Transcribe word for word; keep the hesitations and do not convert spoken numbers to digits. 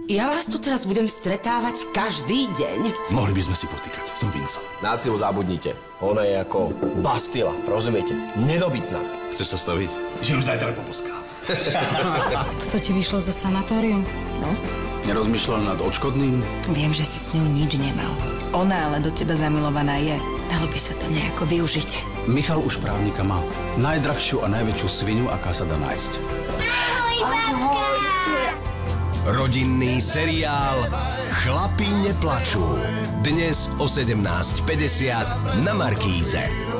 Ja vás tu teraz budem stretávať každý deň. Mohli by sme si potýkať. Som Vinco. Nácilu zabudnite. Ona je ako Bastila, rozumiete? Nedobytná. Chceš sa staviť? Že ju zajtra poboskám. To ti vyšlo za sanatórium? No? Nerozmýšľal nad odškodným? Viem, že si s ňou nič nemal. Ona ale do teba zamilovaná je. Dalo by sa to nejako využiť. Michal už právnika má. Najdrahšiu a najväčšiu svinu, aká sa dá nájsť. Ahoj, babka! Rodinný seriál Chlapi neplačú. Dnes o sedemnásť päťdesiat na Markíze.